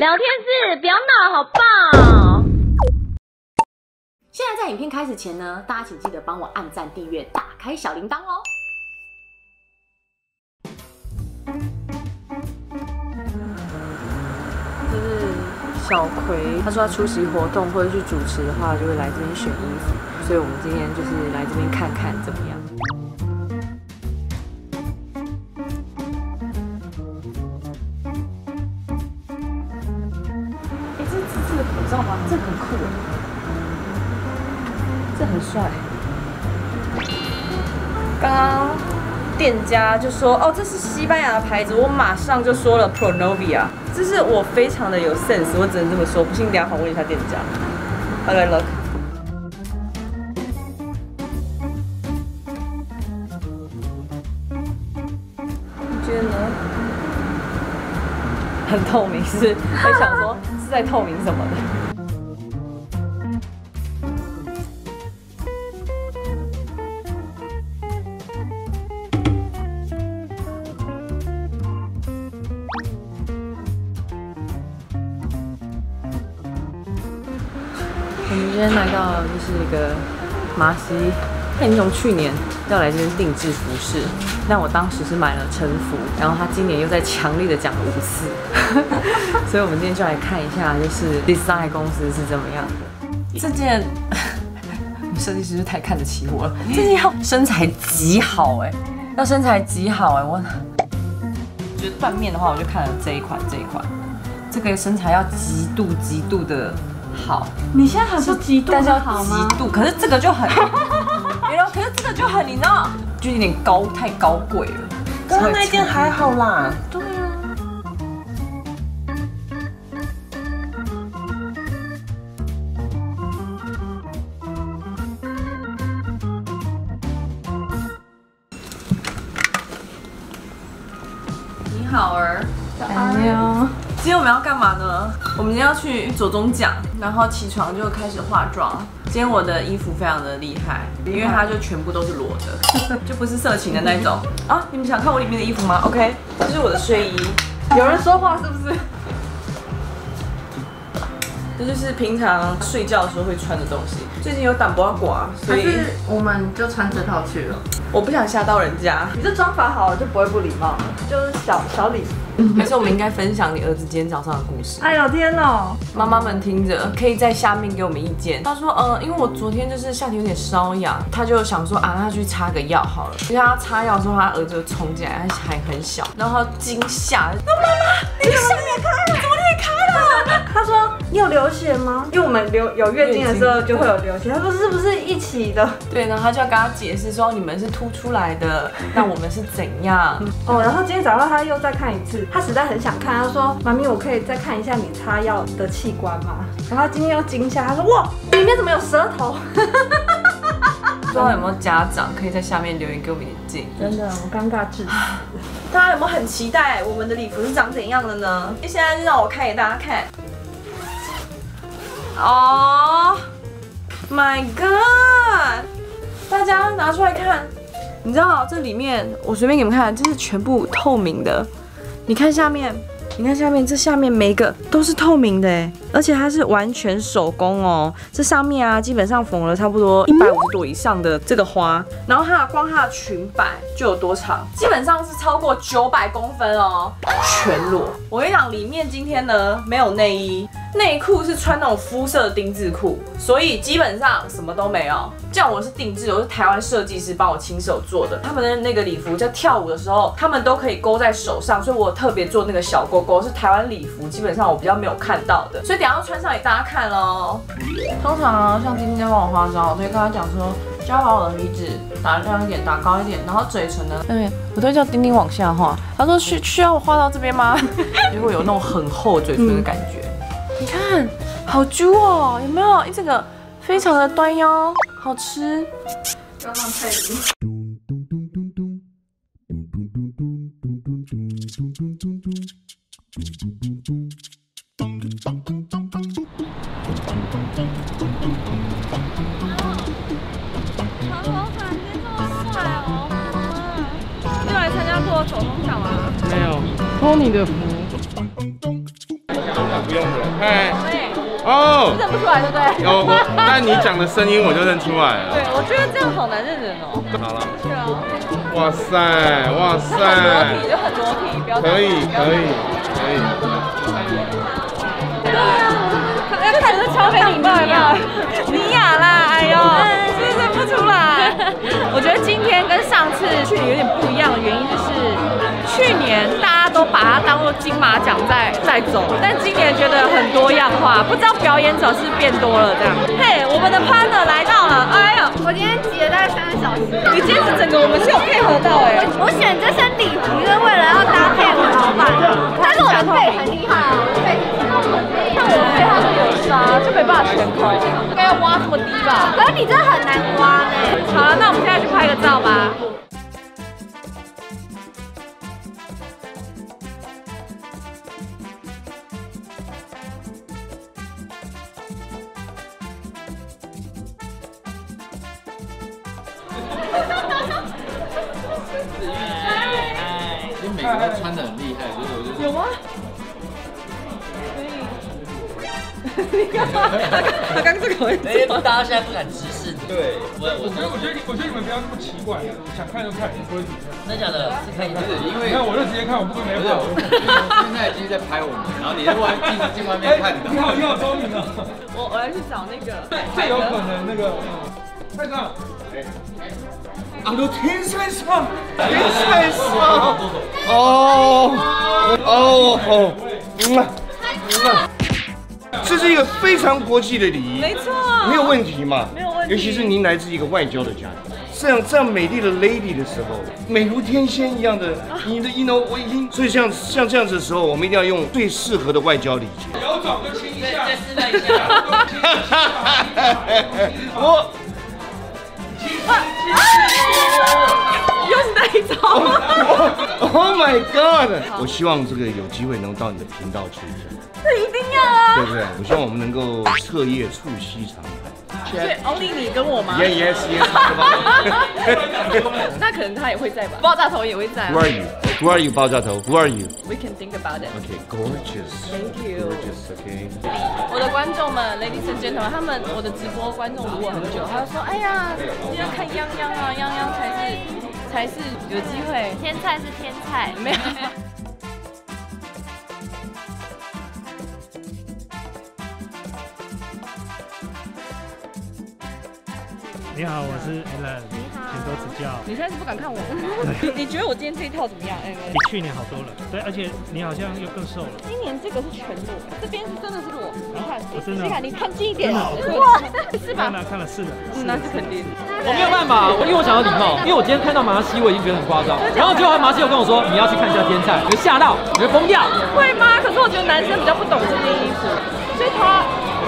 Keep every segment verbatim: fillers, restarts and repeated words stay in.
聊天室不要闹好不好？ 现在在影片开始前呢，大家请记得帮我按赞、订阅、打开小铃铛哦。 这是小葵，他说他出席活动或者去主持的话，就会来这边选衣服，所以我们今天就是来这边看看怎么样。哎，这这这个口罩吗？这个很酷哎，这很帅。刚刚店家就说：“哦，这是西班牙的牌子。”我马上就说了 Pronovia， 这是我非常的有 sense， 我只能这么说。不信，等一下访问一下店家。OK look， 你觉得呢？很透明，是在想说是在透明什么的。我们今天来到就是一个麻西，他已经从去年要来这边定制服饰，但我当时是买了成服，然后他今年又在强力的讲了五次，所以我们今天就来看一下，就是 design 公司是怎么样的。这件设计师是太看得起我了，这件要身材极好哎、欸，要身材极好哎、欸，我觉得缎面的话，我就看了这一款这一款，这个身材要极度极度的。好， 你现在还不极度但是要好吗？ 极度，可是这个就很，然后可是这个就很，你知道，就有点高，太高贵了。 刚刚那件还好啦。 对啊。你好儿， 早安。 今天我们要干嘛呢？我们今天要去左中奖，然后起床就开始化妆。今天我的衣服非常的厉害，因为它就全部都是裸的，就不是色情的那种啊！你们想看我里面的衣服吗 ？OK， 这是我的睡衣。 有人说话是不是？ 这就是平常睡觉的时候会穿的东西。最近有胆不要刮，所以我们就穿这套去了。 我不想吓到人家。 你这妆法好了就不会不礼貌了，就是小小礼。 还是我们应该分享你儿子今天早上的故事。 哎呦天哦！ 妈妈们听着，可以在下面给我们意见。他说，呃，因为我昨天就是下体有点瘙痒，他就想说啊，他去擦个药好了。因为他擦药之后，他儿子就冲进来，他还很小，然后他惊吓，那妈妈，你的下面开了，怎么你也开了？ 他说你有流血吗？因为我们流有月经的时候就会有流血。他说是不是一起的？ 对，然后他就要跟他解释说，你们是凸出来的，那我们是怎样？ 哦，然后今天早上他又再看一次，他实在很想看，他说妈咪，我可以再看一下你擦药的器官吗？然后他今天又惊吓，他说哇，里面怎么有舌头？ 不知道有没有家长可以在下面留言给我们一点建议？ 真的，我尴尬至死。 大家有没有很期待我们的礼服是长怎样的呢？现在就让我看给大家看。哦、oh, ，My God！ 大家拿出来看，你知道这里面我随便给你们看，这是全部透明的。你看下面，你看下面，这下面每一个都是透明的哎，而且它是完全手工哦。这上面啊，基本上缝了差不多一百五十朵以上的这个花，然后它的光它的裙摆就有多长，基本上是超过九百公分哦，全裸。我跟你讲，里面今天呢没有内衣。内裤是穿那种肤色丁字裤，所以基本上什么都没有。这样我是定制，我是台湾设计师帮我亲手做的。他们的那个礼服在跳舞的时候，他们都可以勾在手上，所以我特别做那个小勾勾，是台湾礼服，基本上我比较没有看到的，所以等一下要穿上给大家看咯。通常啊，像今天在帮我化妆，我都会跟他讲说，就要把我的鼻子打亮一点，打高一点，然后嘴唇呢，那边我都会叫丁丁往下画。他说需需要我画到这边吗？就会有那种很厚嘴唇的感觉。嗯你看，好揪哦，有没有？这个非常的端腰，好吃。 不要浪费力。 长头发，你这么帅哦！又来参加做手工奖吗？ 没有，偷你的福。 不用了。嗨， 对， 哦， 认不出来对不对？ 有，但你讲的声音我就认出来了。 对，我觉得这样好难认人哦。 好了。 对啊。 哇塞，哇塞。 很裸体就很裸体，不要。 可以，可以，可以。 对啊，要看是超没礼貌有没有？尼亚啦，哎呦，是不是认不出来？我觉得今天跟上次去年有点不一样的原因就是，去年大家都把它当做金马奖在在走，但今年觉得很多样化，不知道表演者是变多了这样。嘿，我们的 partner 来到了，哎呦， 我今天挤了大概三个小时。 你今天是整个我们是有配合到哎、 我选这身礼服是为了要搭配我老板，但是我的背很厉害啊，我的背像我的背它是有沙，就没办法全扣，应该要挖这么低吧？ 可是你真的很难挖呢。 好了，那我们现在去拍个照吧。 因为每个都穿得很厉害，所以我就有吗？你干嘛？他刚这个位置， 哎，大家现在不敢直视你。对，我我我觉得我觉得我觉得你们不要那么奇怪，想看就看，不会怎么样。 真的假的？是可以，不是因为你看我就直接看，我不是没不是， 跑。 现在已经在拍我们，然后你在外进进外面看。 你好，你好聪明啊！ 我我来去找那个， 最有可能那个太上。啊，都天才上，天才上。 哦哦哦，嗯啊，嗯啊。这是一个非常国际的礼仪， 没错， 没有问题嘛， 没有问题。 尤其是您来自一个外交的家庭，这样这样美丽的 lady 的时候，美如天仙一样的，你的 you know 我已经，所以像像这样子的时候，我们一定要用最适合的外交礼节。 有种就亲一下， 再示范一下。 我。 又是那一招 ！Oh my god！ 我希望这个有机会能到你的频道去一下。 这一定要啊！ 对不对？我希望我们能够彻夜促膝长谈。 所以 only 你跟我吗 ？Yes yes yes。 那可能他也会在吧？爆炸头也会在。 Who are you? Who are you? 爆炸头 Who are you? We can think about it. Okay, gorgeous. Thank you. Gorgeous. Okay. 我的观众们 ，ladies and gentlemen， 他们我的直播观众如我很久，他就说，哎呀，今天看泱泱啊，泱泱才是才是有机会。 天菜是天菜， 没有。 你好，我是 Alan， 请多指教。 你现在是不敢看我吗？你觉得我今天这一套怎么样？哎， 比去年好多了，对，而且你好像又更瘦了。 今年这个是全裸，这边是真的是裸。你看， 我真的， 你看，你看近一点， 哇， 是吧？ 看了看了，是的， 嗯，那是肯定。 我没有办法，因为我想要礼貌，因为我今天看到麻西，我已经觉得很夸张。然后结果麻西又跟我说，你要去看一下天菜，我就吓到，我就疯掉。 会吗？可是我觉得男生比较不懂这件衣服，所以他。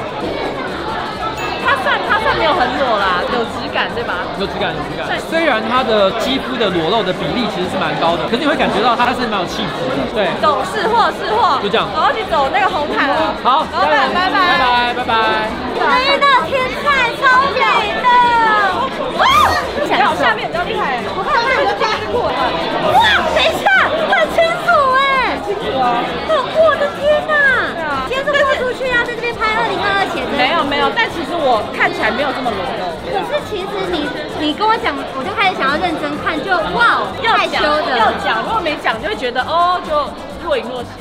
它算它算没有很裸啦，有质感对吧？ 有质感有质感。虽然它的肌肤的裸露的比例其实是蛮高的，可是你会感觉到它是蛮有气质的。对， 走是货是货， 就这样。 我要去走那个红毯了。 好， 老板拜拜拜拜拜拜。 哎，那天菜超美的，哇！ 脚下面比较厉害，我看它有个加湿裤， 哇，等一下，很清楚哎， 清楚啊， 我的天哪！对啊，今天是豁出去啊，在这边拍二零二二前的。 没有没有，但其实我看起来没有这么裸露。 可是其实你你跟我讲，我就开始想要认真看，就哇，害羞的。 要讲，如果没讲就会觉得哦，就若隐若现。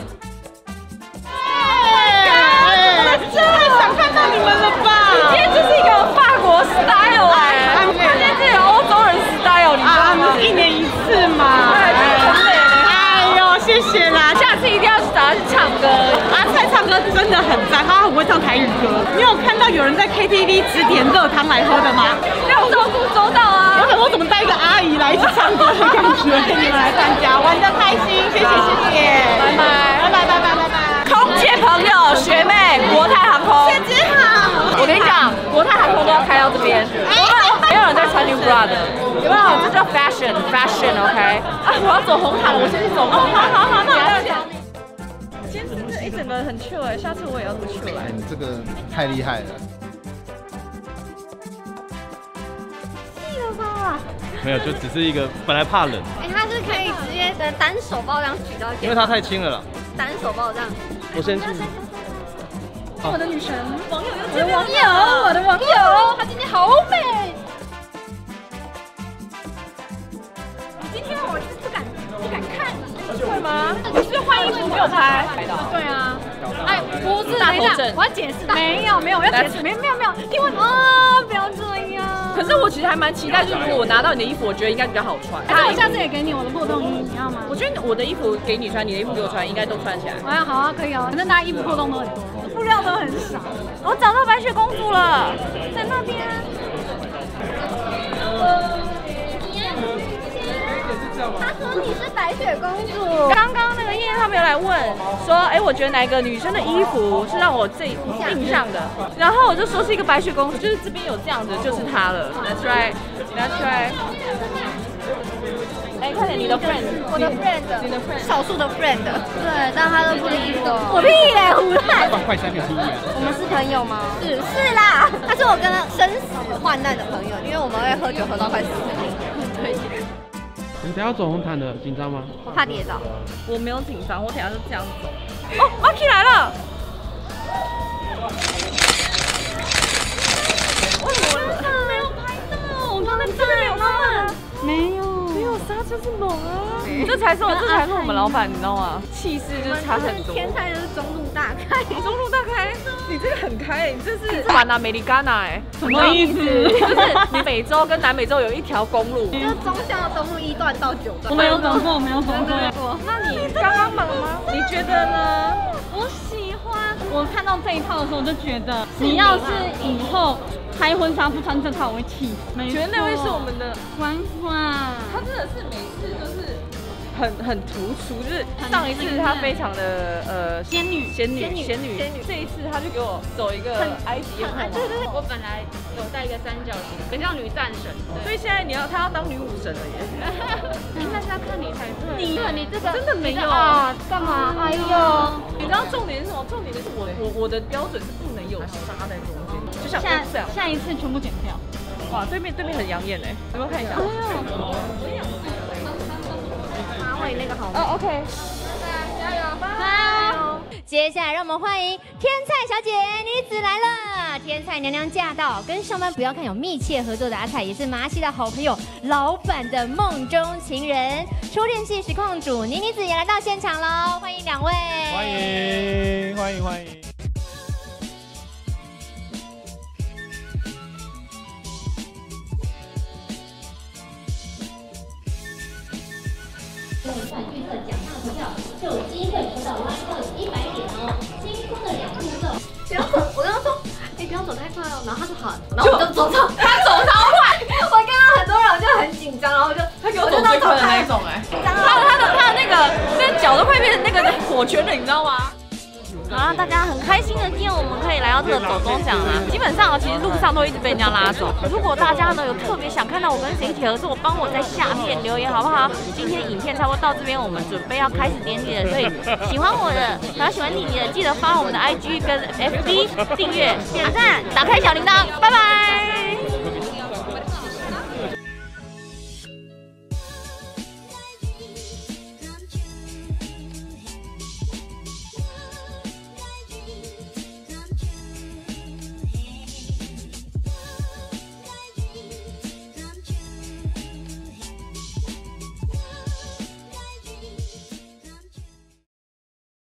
真的想看到你们了吧？今天就是一个法国 style 哎，今天是一个欧洲人 style， 你知道吗？一年一次嘛，对，很美的。哎呦，谢谢啦，下次一定要去找他去唱歌。阿菜唱歌真的很赞，他很会唱台语歌。你有看到有人在 K T V 只点热汤来喝的吗？要照顾周到啊！我想说怎么带一个阿姨来一起唱歌的感觉？你们来参加，玩得开心，谢谢谢谢，拜拜拜拜拜拜拜拜。空姐朋友、学妹，国泰航空，学姐好。我跟你讲，国泰航空都要开到这边，没有人在穿 New Bra 的，有没有？这叫 fashion fashion，OK？ 啊，我要走红毯了，我先去走红毯。好好好，那我要讲。今天真的一整个很 chill 哎，下次我也要这么 chill 来。 你这个太厉害了。 气了吧？ 没有，就只是一个本来怕冷。 哎，它是可以直接的单手包这样举到肩， 因为它太轻了啦。 单手包这样。 我先去。 我的女神， 网友又我的网友，我的网友，她今天好美。今天我是不敢不敢看， 会吗？你是换衣服没有拍？ 对啊。哎，不是， 大等一下头症， 我要解释。没有没有，我要解释，没有没有没有，因为啊，不要这样。 可是我其实还蛮期待，就是如果我拿到你的衣服，我觉得应该比较好穿。 那我下次也给你我的破洞衣，你要吗？ 我觉得我的衣服给你穿，你的衣服给我穿，应该都穿起来。 哎，好啊，可以哦。反正大家衣服破洞都很多，布料都很少。 我找到白雪公主了， 在那边。他说你是白雪公主。 刚刚那个燕燕他们有来问说，哎，我觉得哪一个女生的衣服是让我最印象的？然后我就说是一个白雪公主，就是这边有这样的，就是她了。That's right, that's right。哎，快点，你的 friend， 我的 friend， 你的 friend， 少数的 friend， 对，但他都不理我。我屁嘞，胡乱。 快三秒第一啊！ 我们是朋友吗？是是啦，他是我跟他生死患难的朋友，因为我们会喝酒喝到快死。对。 你等下走红毯的，紧张吗？ 怕跌倒。 我没有紧张，我等下就这样走。哦 ，Marky 来了。为什么没有拍到？我刚才这边没有他。 没有。 没有刹车是猛啊！这才是我，这才是我们老板，你知道吗？气势就是差很多。 天才就是中路大开， 中路大开，你这个很开，你这是把拿美利加纳哎， 什么意思？ 就是你美洲跟南美洲有一条公路， 就是中校东路一段到九段。 我没有走过， 没有走过。 那你刚刚忙吗？你觉得呢？ 我喜欢。我看到这一套的时候，我就觉得你要是以后拍婚纱不穿这套，我会气死。 觉得那位是我们的欢欢， 他真的是每次就是很很突出，就是上一次他非常的呃仙女仙女仙女仙女，这一次他就给我走一个埃及艳后嘛。 对对对，我本来有带一个三角形，很像女战神， 所以现在你要他要当女武神了耶。 那是要看你才对。你你这个真的没有啊？干嘛？哎呦！ 你知道重点是什么？重点是我我我的标准是不能有沙在中间，就像下这样。 下一次全部剪掉。 哇，对面对面很养眼哎，有没有看一下？ 马尾那个好吗？ 哦 ，OK。 加油！好。接下来让我们欢迎天菜小姐女子来了，天菜娘娘驾到，跟上班不要看有密切合作的阿菜，也是麻西的好朋友，老板的梦中情人，初恋系实况主妮妮子也来到现场喽，欢迎两位， 欢迎欢迎欢迎。 如果算预测奖项投票，就有机会抽到拉到一百点哦。轻松的两步骤。 不要走，我跟他说，哎、欸，不要走太快哦。然后他说好，然后我就走超，他走超快。我看到很多人，我就很紧张，然后我就他给我走最快的那一种哎、欸，他的他的他的那个那脚都快变成那个火圈了，你知道吗？好了，大家很开心的，今天我们可以来到这个走中奖啦。基本上其实路上都一直被人家拉走。如果大家呢有特别想看到我跟谁一起合作，帮我在下面留言好不好？今天影片差不多到这边，我们准备要开始点点了，所以喜欢我的，然后喜欢妮妮的，记得发我们的 I G 跟 F B 订阅、点赞、打开小铃铛，拜拜。